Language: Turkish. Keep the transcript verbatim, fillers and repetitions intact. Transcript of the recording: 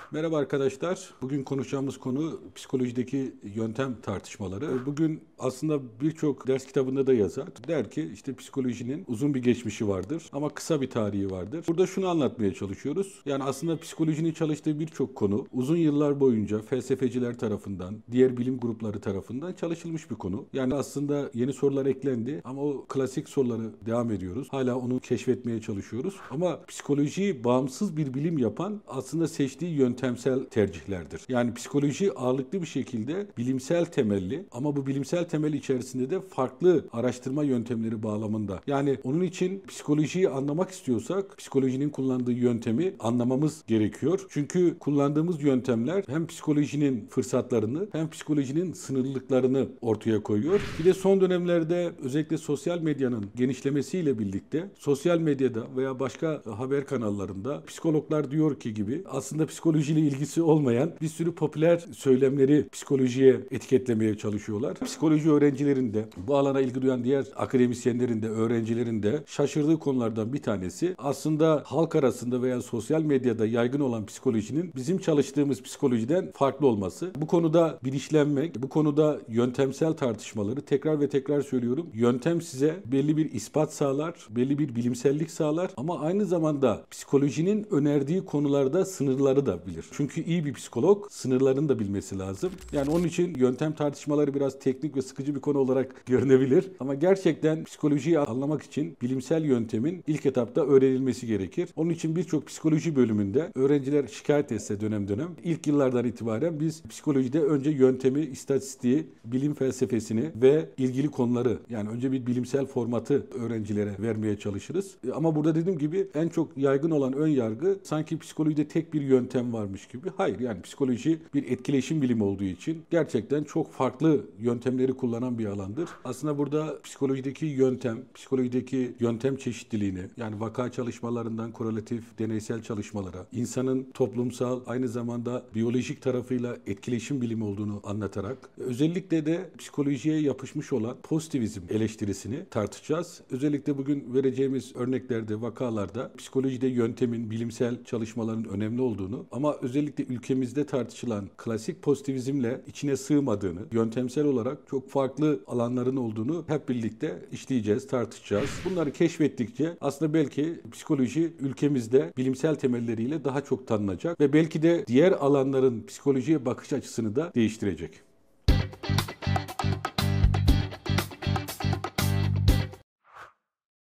Merhaba arkadaşlar. Bugün konuşacağımız konu psikolojideki yöntem tartışmaları. Bugün aslında birçok ders kitabında da yazar. Der ki işte psikolojinin uzun bir geçmişi vardır ama kısa bir tarihi vardır. Burada şunu anlatmaya çalışıyoruz. Yani aslında psikolojinin çalıştığı birçok konu uzun yıllar boyunca felsefeciler tarafından, diğer bilim grupları tarafından çalışılmış bir konu. Yani aslında yeni sorular eklendi ama o klasik soruları devam ediyoruz. Hala onu keşfetmeye çalışıyoruz. Ama psikolojiyi bağımsız bir bilim yapan aslında seçtiği yöntemsel tercihlerdir. Yani psikoloji ağırlıklı bir şekilde bilimsel temelli ama bu bilimsel temel içerisinde de farklı araştırma yöntemleri bağlamında. Yani onun için psikolojiyi anlamak istiyorsak psikolojinin kullandığı yöntemi anlamamız gerekiyor. Çünkü kullandığımız yöntemler hem psikolojinin fırsatlarını hem psikolojinin sınırlılıklarını ortaya koyuyor. Bir de son dönemlerde özellikle sosyal medyanın genişlemesiyle birlikte sosyal medyada veya başka haber kanallarında psikologlar diyor ki gibi aslında psikolojiyle ilgisi olmayan bir sürü popüler söylemleri psikolojiye etiketlemeye çalışıyorlar. Psikoloji öğrencilerin de bu alana ilgi duyan diğer akademisyenlerin de öğrencilerin de şaşırdığı konulardan bir tanesi aslında halk arasında veya sosyal medyada yaygın olan psikolojinin bizim çalıştığımız psikolojiden farklı olması. Bu konuda bilinçlenmek, bu konuda yöntemsel tartışmaları tekrar ve tekrar söylüyorum. Yöntem size belli bir ispat sağlar, belli bir bilimsellik sağlar ama aynı zamanda psikolojinin önerdiği konularda sınırları da bilir. Çünkü iyi bir psikolog sınırlarını da bilmesi lazım. Yani onun için yöntem tartışmaları biraz teknik ve sıkıcı bir konu olarak görünebilir. Ama gerçekten psikolojiyi anlamak için bilimsel yöntemin ilk etapta öğrenilmesi gerekir. Onun için birçok psikoloji bölümünde öğrenciler şikayet etse dönem dönem ilk yıllardan itibaren biz psikolojide önce yöntemi, istatistiği, bilim felsefesini ve ilgili konuları yani önce bir bilimsel formatı öğrencilere vermeye çalışırız. Ama burada dediğim gibi en çok yaygın olan ön yargı sanki psikolojide tek bir yöntem varmış gibi. Hayır, yani psikoloji bir etkileşim bilimi olduğu için gerçekten çok farklı yöntemleri kullanan bir alandır. Aslında burada psikolojideki yöntem, psikolojideki yöntem çeşitliliğini yani vaka çalışmalarından korelatif deneysel çalışmalara, insanın toplumsal aynı zamanda biyolojik tarafıyla etkileşim bilimi olduğunu anlatarak özellikle de psikolojiye yapışmış olan pozitivizm eleştirisini tartışacağız. Özellikle bugün vereceğimiz örneklerde, vakalarda psikolojide yöntemin, bilimsel çalışmaların önemli olduğunu ama özellikle ülkemizde tartışılan klasik pozitivizmle içine sığmadığını, yöntemsel olarak çok farklı alanların olduğunu hep birlikte işleyeceğiz, tartışacağız. Bunları keşfettikçe aslında belki psikoloji ülkemizde bilimsel temelleriyle daha çok tanınacak ve belki de diğer alanların psikolojiye bakış açısını da değiştirecek.